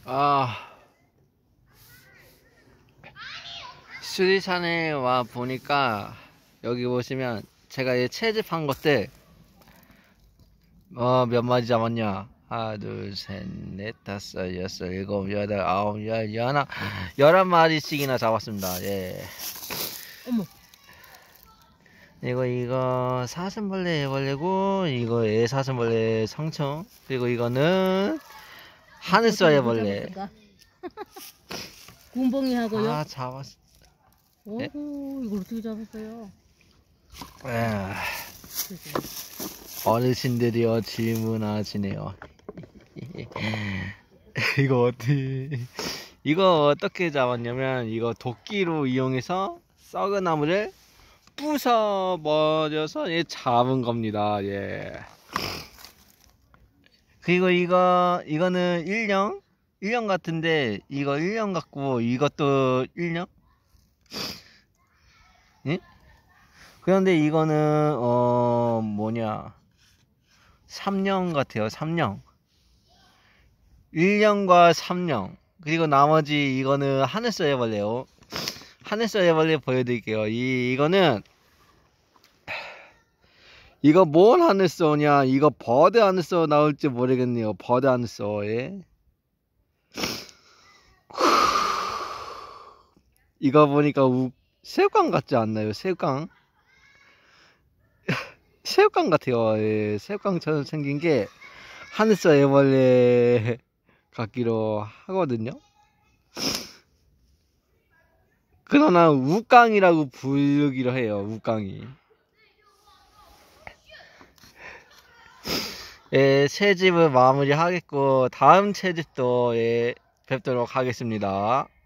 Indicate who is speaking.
Speaker 1: 아, 수리산에 와 보니까 여기 보시면 제가 이 채집한 것들 몇 마리 잡았냐? 하나, 둘, 셋, 넷, 다섯, 여섯, 일곱, 여덟, 아홉, 열, 열하나, 11마리씩이나 잡았습니다. 예.
Speaker 2: 어머.
Speaker 1: 이거 사슴벌레 애벌레고, 이거 애사슴벌레 성충, 그리고 이거는 하늘소 애벌레.
Speaker 2: 군봉이하고요.
Speaker 1: 다 잡았어. 네?
Speaker 2: 오호, 이걸 어떻게 잡았어요?
Speaker 1: 어르신들이요 질문하시네요. 이거 어떻게 잡았냐면, 이거 도끼로 이용해서 썩은 나무를 부숴버려서 잡은 겁니다. 예. 그리고 이거는 일령 같은데, 이거 일령 같고, 이것도 일령? 예? 그런데 이거는, 3령 같아요, 3령. 1년과 3년. 그리고 나머지 이거는 하늘소 애벌레요. 하늘소 애벌레 보여드릴게요. 이거 뭘 하늘소냐? 이거 버드 하늘소 나올지 모르겠네요. 버드 하늘소에. 이거 보니까 새우깡 같지 않나요? 새우깡? 새우깡 같아요. 예, 새우깡처럼 생긴 게 하늘소 애벌레 같기로 하거든요. 그러나 우깡이라고 부르기로 해요. 우깡이. 예, 채집을 마무리하겠고 다음 채집도 뵙도록 하겠습니다.